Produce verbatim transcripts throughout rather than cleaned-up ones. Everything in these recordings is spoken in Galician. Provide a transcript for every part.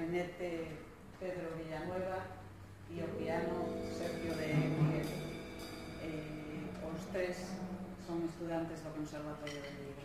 clarinete Pedro Villanueva e o piano Sergio de Miguel. Eh, os tres son estudantes do Conservatorio de Vigo.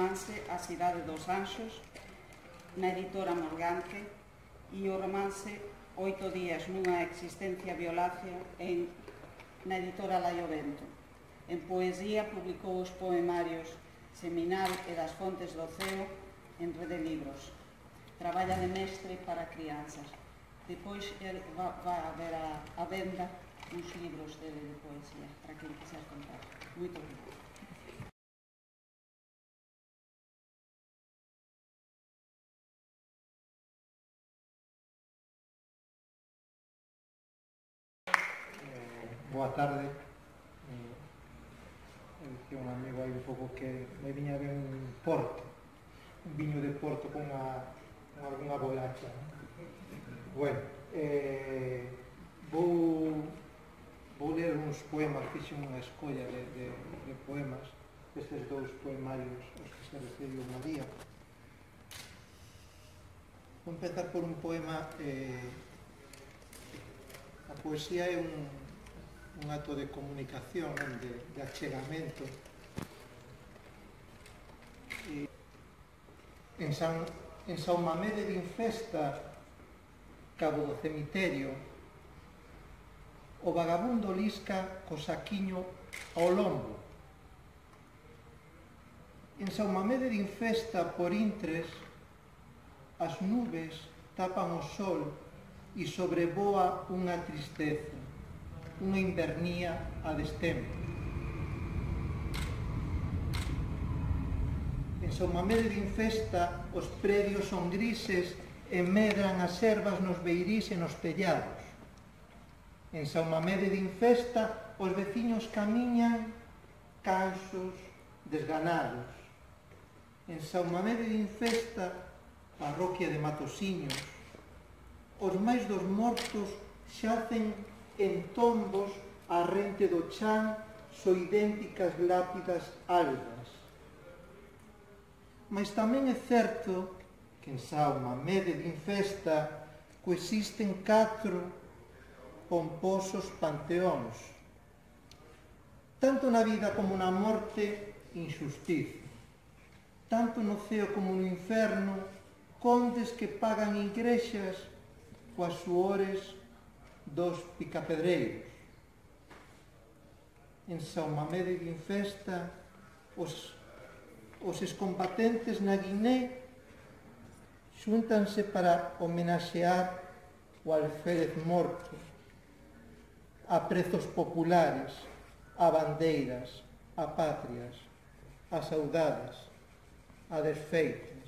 romance A cidade dos anxos, na editora Morgante, e o romance Oito días nunha existencia violácea en, na editora Laiovento. En poesía publicou os poemarios Seminal e das Fontes do Ceo en Rede Libros. Traballa de mestre para crianzas. Depois va, va haber a, a venda uns libros de, de poesía para quen quixer contar. Moito obrigado. Boa tarde. Eh, dicía un amigo aí un pouco que me viña ben un porto, un viño de Porto con, a, con algunha bolacha. Bueno, eh, vou, vou ler uns poemas, fixe unha escolla de, de, de poemas, estes dous poemarios aos que se referiu María. Vou empezar por un poema. eh, a poesía é un un acto de comunicación, de, de achegamento. E en San, en San Mamede de Infesta, cabo do cemiterio, o vagabundo lisca co saquiño ao lombo. En San Mamede de Infesta, por intres, as nubes tapan o sol e sobrevoa unha tristeza, unha invernía a destempo. En San Mamede de Infesta os predios son grises e medran as ervas nos beirís e nos tellados. En San Mamede de Infesta os veciños camiñan cansos, desganados. En San Mamede de Infesta, parroquia de Matosiños, os máis dos mortos xacen en tombos a rente do chan so idénticas lápidas algas. Mas tamén é certo que en San Mamede de Infesta coexisten catro pomposos panteóns. Tanto na vida como na morte, injustiza. Tanto no ceo como no inferno, condes que pagan igrexas coas suores dos picapedreiros. En San Mamede de Infesta, os, os excombatentes na Guiné xúntanse para homenaxear o alférez morto, a prezos populares, a bandeiras, a patrias, a saudades, a desfeites.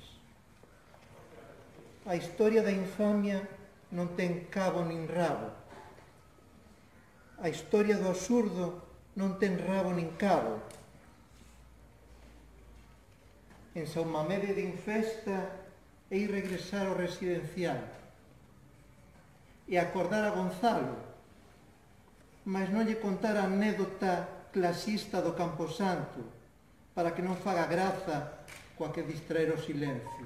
A historia da infamia non ten cabo nin rabo. A historia do absurdo non ten rabo nin cabo. En San Mamede de Infesta hei regresar ao residencial e acordar a Gonzalo, mas non lle contar a anécdota clasista do Camposanto para que non faga graza coa que distraer o silencio.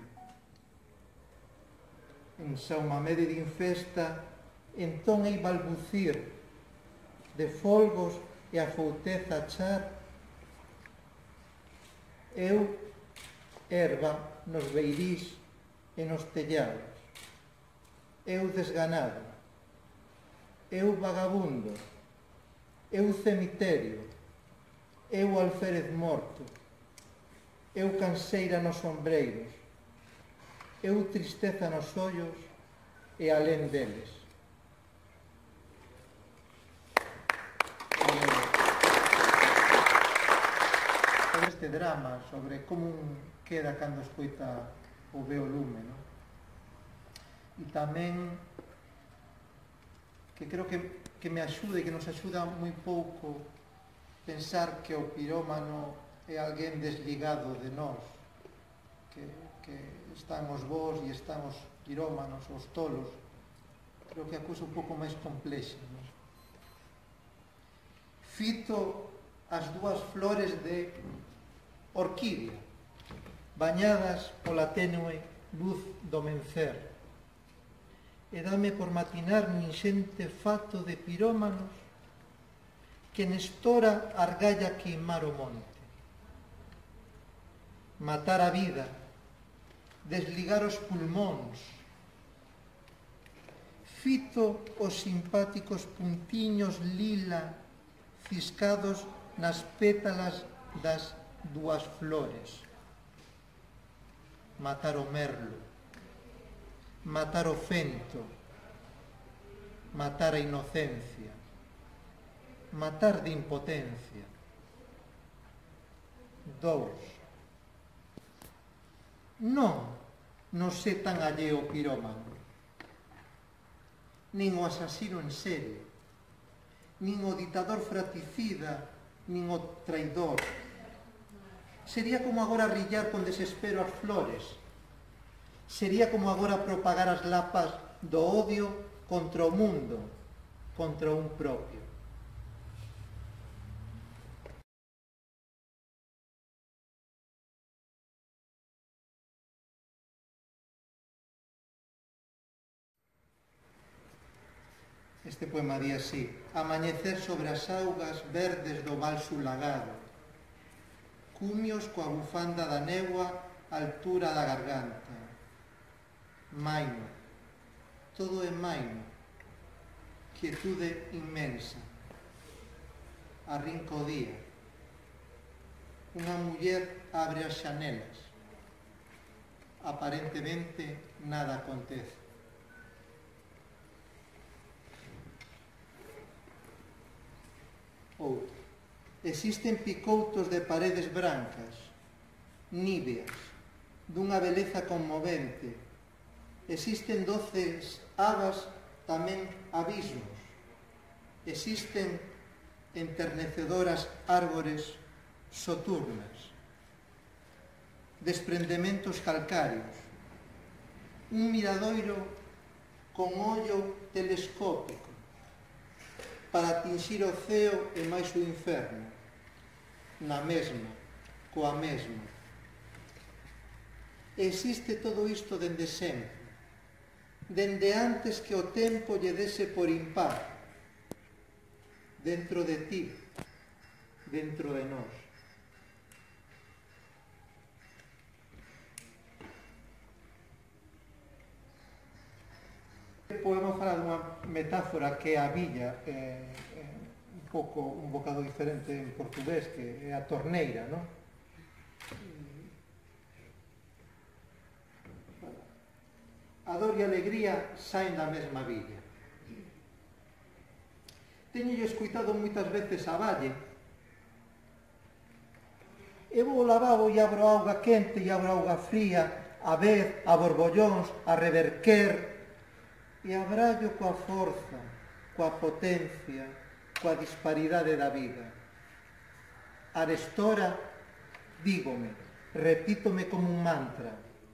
En San Mamede de Infesta entón hei balbucir de folgos e a fouteza char, eu, erva nos beirís e nos tellados, eu desganado, eu vagabundo, eu cemiterio, eu alférez morto, eu canseira nos ombreiros, eu tristeza nos ollos e alén deles. Este drama sobre como queda cando escoita o ve o lume, non? E tamén que creo que, que me axuda e que nos axuda moi pouco pensar que o pirómano é alguén desligado de nós, que, que están os bons e están os pirómanos, os tolos. Creo que a cousa un pouco máis complexa, non? Fito as dúas flores de orquídea, bañadas pola tenue luz do mencer, e dame por matinar un inxente fato de pirómanos que nestora argalla queimar o monte. matar a vida, desligar os pulmóns, fito os simpáticos puntiños lila ciscados nas pétalas das dúas flores, matar o merlo, matar o fento, matar a inocencia, matar de impotencia. Dous. Non non sé tan alleo o pirómano, nin o asasino en serio, nin o ditador fratricida, nin o traidor. Sería como agora rillar con desespero as flores. Sería como agora propagar as lapas do odio contra o mundo, contra un propio. Este poema di así: amañecer sobre as augas verdes do val sulagado, cumios coa bufanda da negua á altura da garganta. Maino, todo é maino, quietude inmensa. Arrinca o día. Unha muller abre as xanelas. Aparentemente nada acontece. Outro. Existen picoutos de paredes brancas, níveas, dunha beleza conmovente. Existen doces abas, tamén abismos. Existen enternecedoras árbores soturnas, desprendementos calcáreos, un miradoiro con ollo telescópico para atinxir o ceo e máis o inferno, na mesma, coa mesma. Existe todo isto dende sempre, dende antes que o tempo lle dese por impar, dentro de ti, dentro de nós. Podemos falar dunha metáfora que é a villa, eh, eh, un pouco un bocado diferente en portugués, que é a torneira, non? A dor e a alegría saen da mesma villa. Teño escuitado moitas veces a valle. E vou ao lavabo e abro auga quente e abro auga fría, a ver, a borbollóns, a reverquer, e abrallo coa forza, coa potencia, coa disparidade da vida. Arestora, dígome, repítome como un mantra: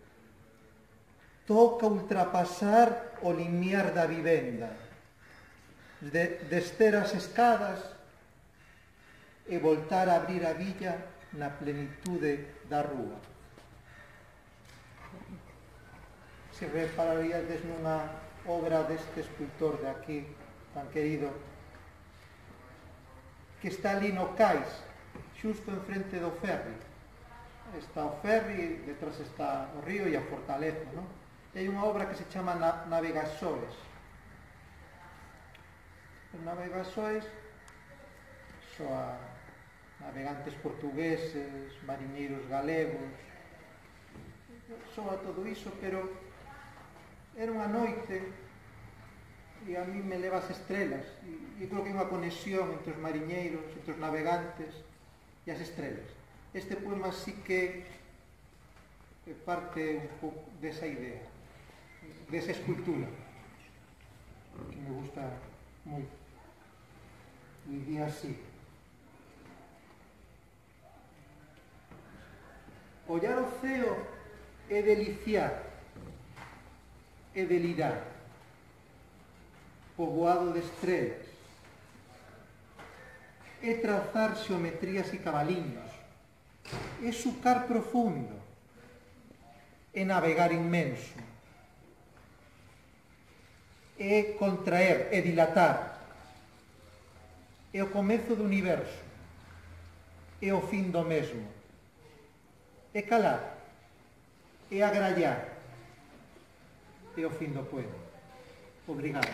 toca ultrapasar o limiar da vivenda, de, descer as escadas e voltar a abrir a villa na plenitude da rúa. Se repararíades nunha obra deste escultor de aquí, tan querido, que está ali no cais, xusto enfrente do ferry. Está o ferry, detrás está o río e a fortaleza, non? E hai unha obra que se chama Navegasoes. Os navegasoes son navegantes portugueses, mariñeiros galegos, soa todo iso, pero era unha noite e a mí me leva as estrelas, e creo que hai unha conexión entre os mariñeiros, entre os navegantes e as estrelas. Este poema sí que parte un pouco desa idea, desa escultura, que me gusta moito. E di así: ollar o ceo é deliciar, é delirar, poboado de estrelas, é trazar xeometrías e cabaliños, é sucar profundo, é navegar inmenso, é contraer, é dilatar, é o comezo do universo, é o fin do mesmo, e calar, e agrallar, e o fin do poema. Obrigado.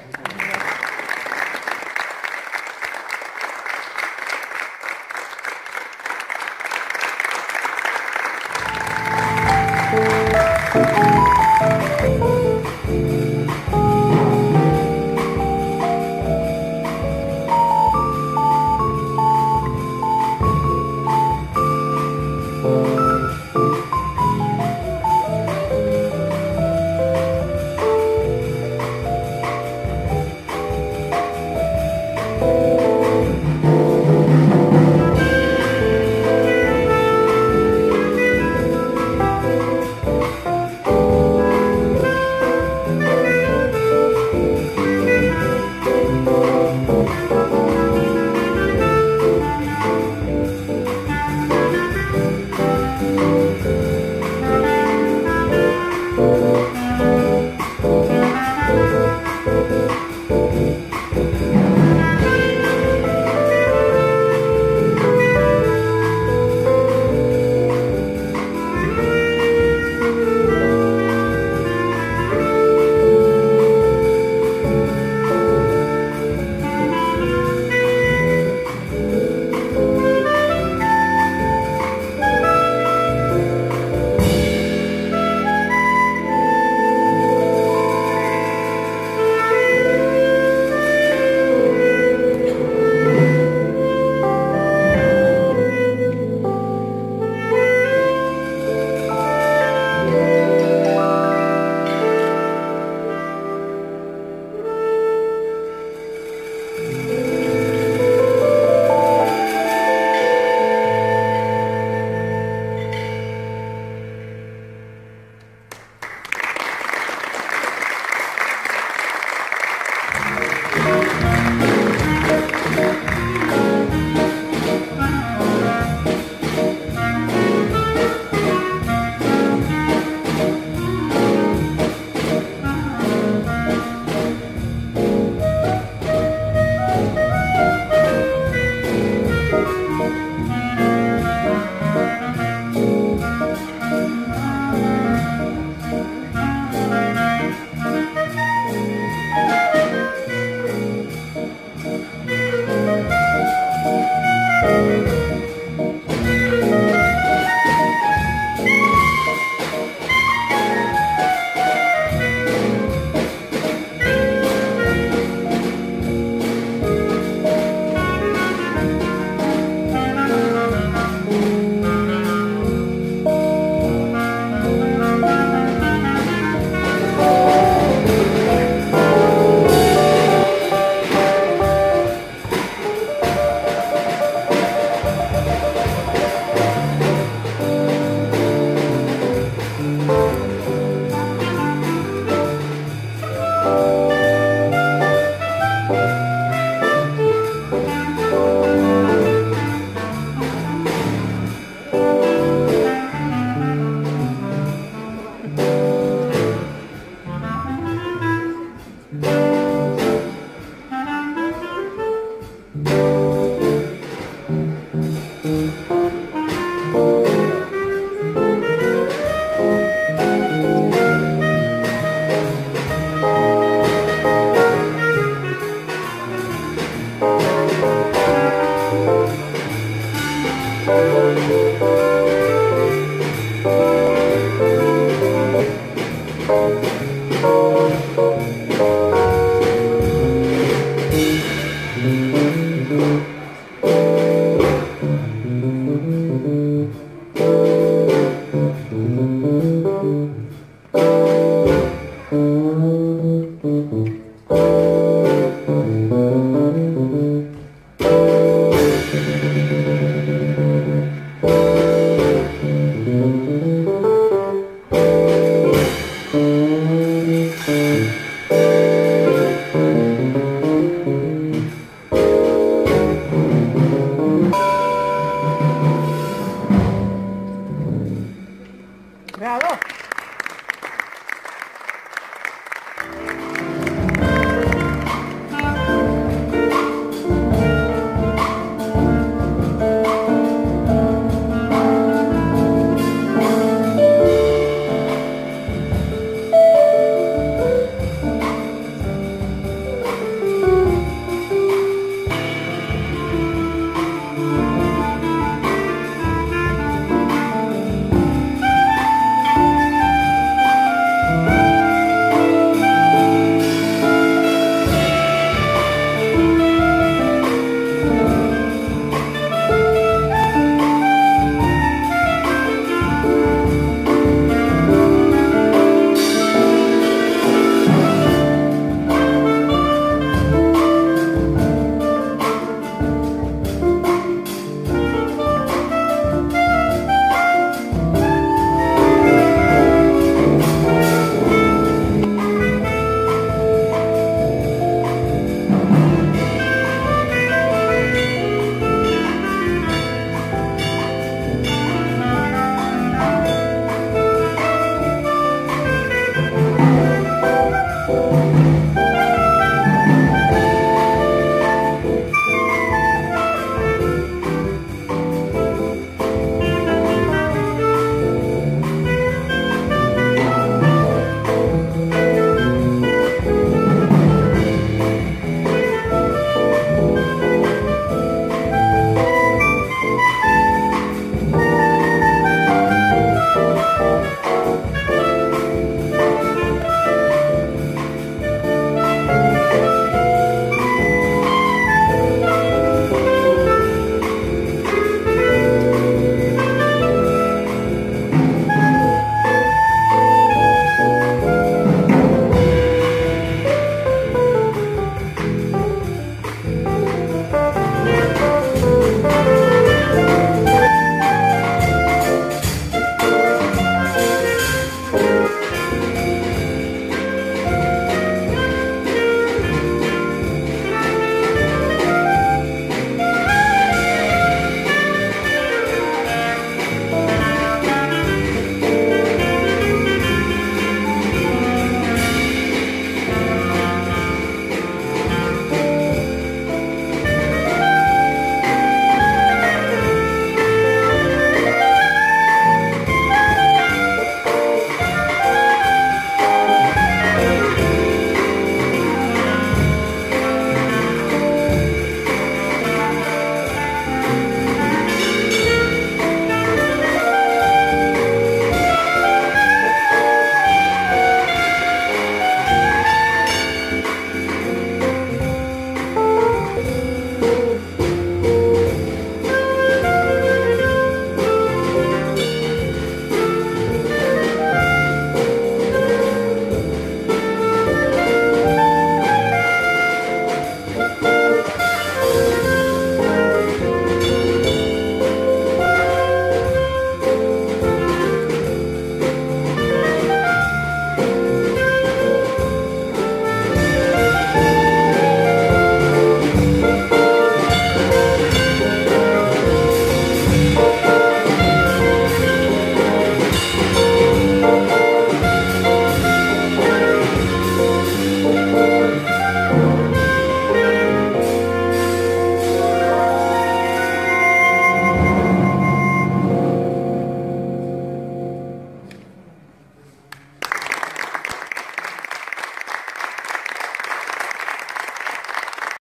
Bravo!